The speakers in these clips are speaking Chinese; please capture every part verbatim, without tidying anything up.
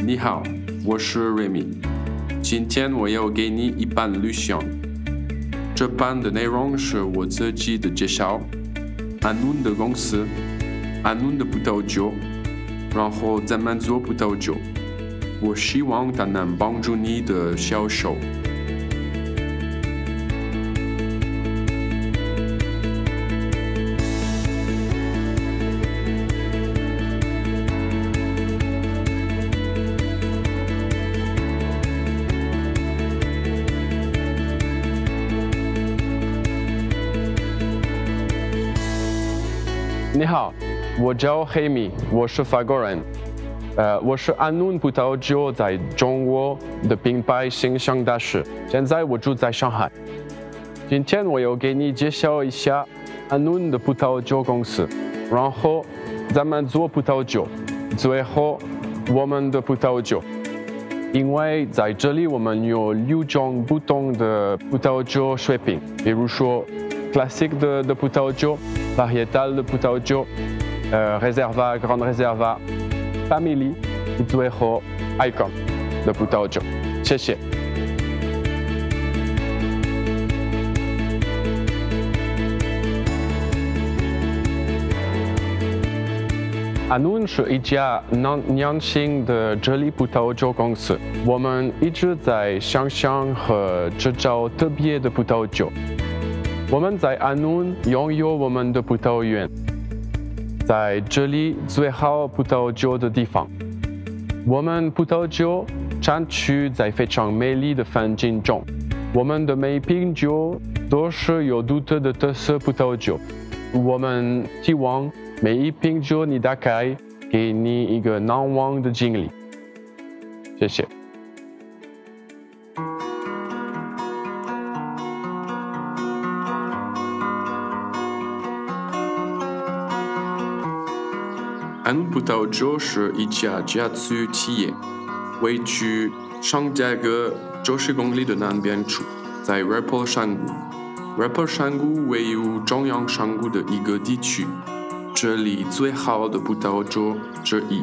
你好，我是 Remy， 今天我要给你一版旅行。这版的内容是我自己的介绍，安nun的公司，安nun的葡萄酒，然后咱们做葡萄酒。我希望它能帮助你的销售。 你好，我叫黑米，我是法国人。呃，我是安nun葡萄酒在中国的品牌形象大使。现在我住在上海。今天我要给你介绍一下安nun的葡萄酒公司，然后咱们做葡萄酒，最后我们的葡萄酒。因为在这里我们有六种不同的葡萄酒水平，比如说 classic 的, 的葡萄酒。Varietal 的葡萄酒，呃 ，Reserva、Grand Reserva、Family， 最后 Icon 的葡萄酒。谢谢。安nun是一家年轻的这里葡萄酒公司，我们一直在想象和制造特别的葡萄酒。我们在安nun拥有我们的葡萄园，在这里最好葡萄酒的地方。我们葡萄酒产区在非常美丽的环境中，我们的每一瓶酒都是有独特的特色葡萄酒。我们希望每一瓶酒你打开，给你一个难忘的经历。谢谢。 安nun葡萄酒是一家家族企业，位居上加哥九十公里的南边处，在 Rappel 山谷。Rappel 山谷位于中央山谷的一个地区，这里最好的葡萄酒之一。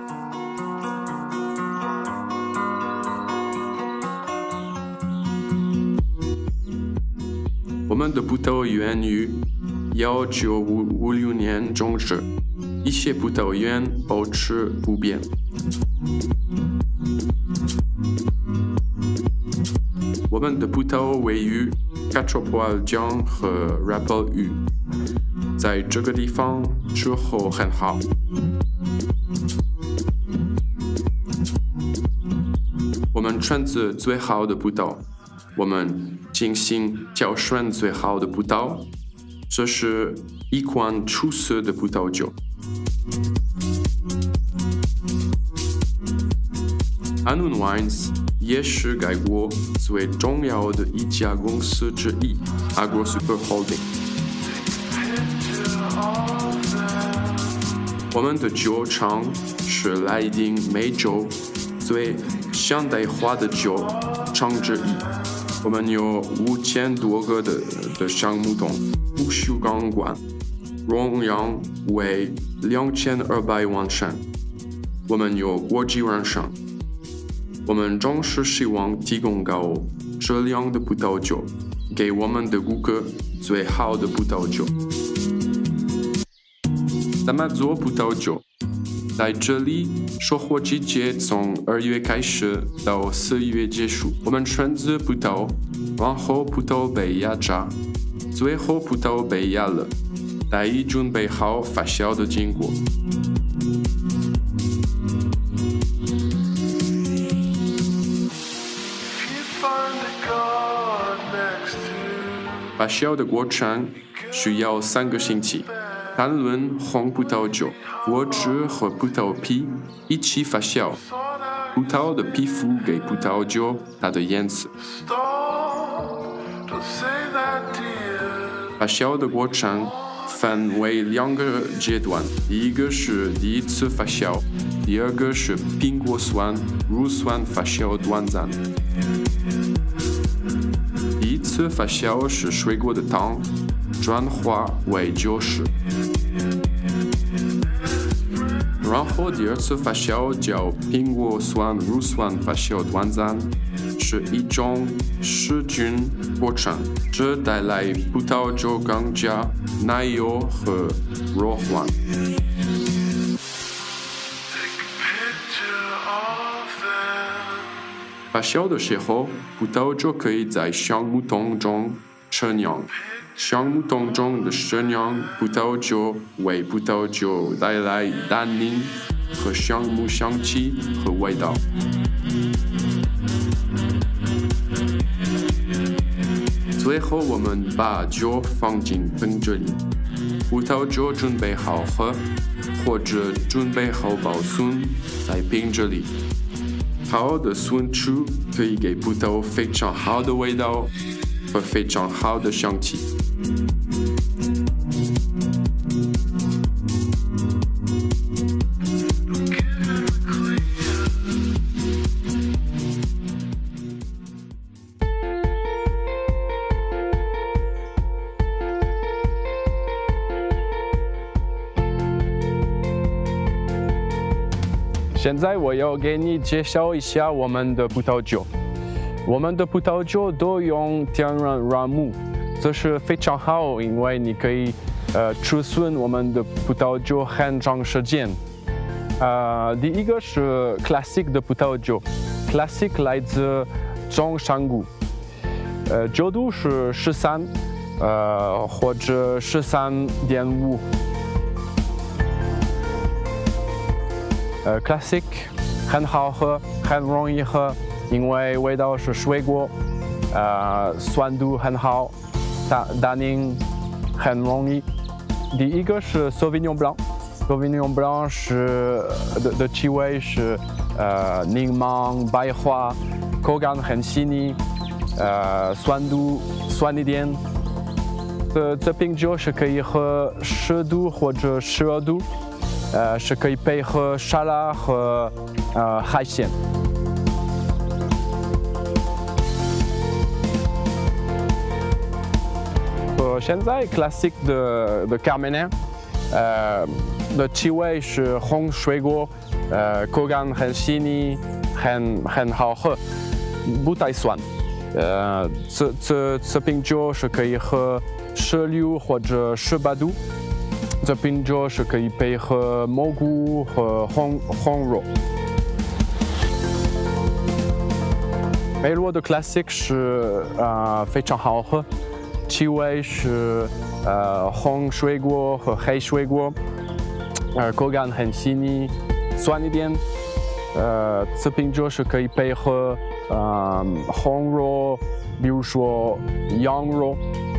我们的葡萄园于一九五六年种植。一些葡萄园保持不变。我们的葡萄位于 Quatre Poils 江和 Rappel 屿，在这个地方气候很好。我们选择最好的葡萄，我们精心挑选最好的葡萄，这是一款出色的葡萄酒。安nun Wines 也是该国最重要的一家公司之一 ，Agro Super Holding。我们的酒厂是莱茵美洲最现代化的酒厂之一。我们有五千多个的的橡木桶，不锈钢管，容量为两千二百万升。我们有国际认证。我们总是希望提供高质量的葡萄酒，给我们的顾客最好的葡萄酒。咱们做葡萄酒，在这里收获季节从二月开始到四月结束。我们选择葡萄，然后葡萄被压榨，最后葡萄被压了，待以准备好发酵的经过。发酵的过程需要三个星期。谈论红葡萄酒，果汁和葡萄皮一起发酵，葡萄的皮肤给葡萄酒它的颜色。发酵的过程分为两个阶段，第一个是第一次发酵，第二个是苹果酸、乳酸发酵短暂。第一次发酵是水果的糖转化为酒石，然然后第二次发酵叫苹果酸乳酸发酵短暂，是一种细菌过程，这带来葡萄酒更加奶油和柔滑。发酵的时候，葡萄酒可以在橡木桶中陈酿。橡木桶中的陈酿葡萄酒为葡萄酒带来单宁和橡木香气和味道。最后，我们把酒放进瓶子里，葡萄酒准备好喝，或者准备好保存在瓶子里。好的酸醋可以给葡萄非常好的味道和非常好的香气。 现在我要给你介绍一下我们的葡萄酒。我们的葡萄酒都用天然软木，这是非常好，因为你可以呃储存我们的葡萄酒很长时间。呃，第一个是 classic 的葡萄酒 ，classic 来自中山谷，呃，酒度是十三，呃或者十三点五。呃 ，classic 很好喝，很容易喝，因为味道是水果，呃，酸度很好，单单宁很容易。第一个是 Sauvignon Blanc，Sauvignon Blanc 是的的气味是呃柠檬、百花，口感很细腻，呃，酸度酸一点。这这瓶酒是可以喝十度或者十二度。呃，是可以配合沙拉和呃海鲜。呃，现在 classic 的的 Carmenère， 呃，的气味是红水果，呃，口感很细腻，很很好喝，不太酸。呃，这这这瓶酒是可以喝十六或者十八度。这瓶酒是可以配合蘑菇和红红肉。梅洛的 Classic 是呃非常好喝，气味是呃红水果和黑水果，呃口感很细腻，酸一点。呃，这瓶酒是可以配合呃红肉，比如说羊肉。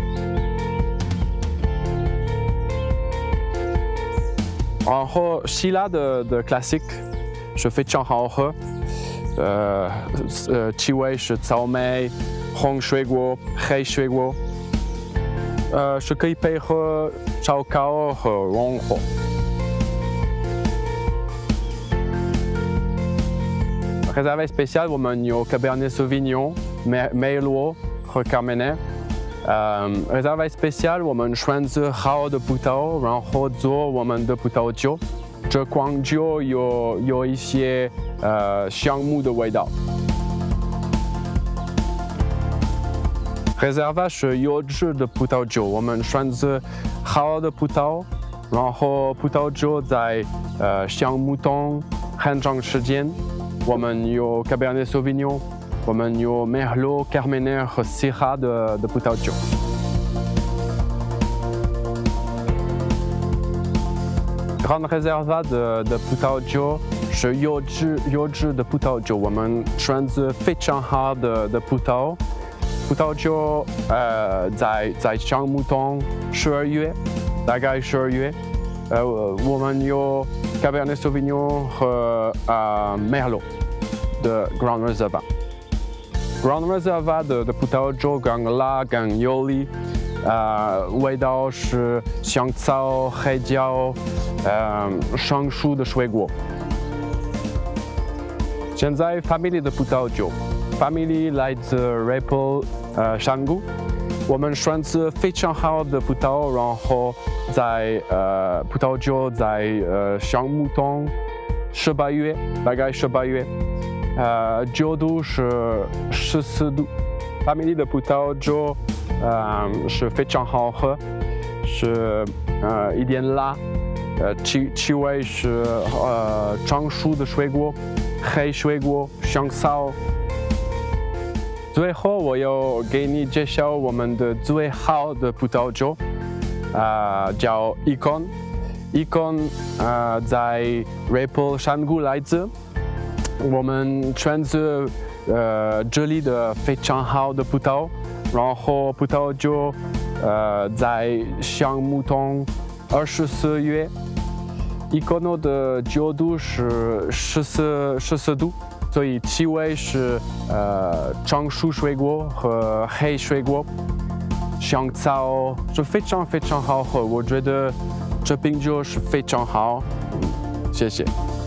然后希腊的的 classic 是非常好喝，呃呃气味是草莓、红水果、黑水果，呃是可以配合烧烤和融合。Réserve spécial 我们有 Cabernet Sauvignon、梅洛和 Carmenère。呃 ，Réserve spécial 我们选择好的葡萄，然后做我们的葡萄酒。这款酒有有一些呃橡木的味道。Réserve是优质的葡萄酒，我们选择好的葡萄，然后葡萄酒在呃橡木桶很长时间。我们有 Cabernet Sauvignon。我们有 Merlot、Carmenère 和 Syrah 的的葡萄酒。Grande Reserva 的的葡萄酒是优质优质的葡萄酒，我们选择非常好的的葡萄。葡萄酒呃在在橡木桶十二月，大概十二月。呃，我们有 Cabernet Sauvignon 和呃 Merlot 的 Grande Reserva。Grande Reserva 的的葡萄酒更辣更有力，呃，味道是香草、黑椒，呃，成熟的水果。现在 Family 的葡萄酒 ，Family 来自 Rapel 呃山谷，我们选择非常好的葡萄，然后在呃葡萄酒在呃橡木桶十八月，大概十八月，呃，酒度是十四度。巴米利的葡萄酒，呃，是非常好喝，是呃一点辣，呃气气味是呃成熟的水果，黑水果，香草。最后，我要给你介绍我们的最好的葡萄酒，啊、呃，叫 Icon。Icon 啊、呃，在瑞普山谷来自，我们选择呃这里的非常好的葡萄，然后葡萄酒呃在橡木桶二十四月 ，Icon 的酒度是十四十四度。所以气味是呃成熟水果和黑水果，香草是非常非常好喝，我觉得这瓶酒是非常好，谢谢。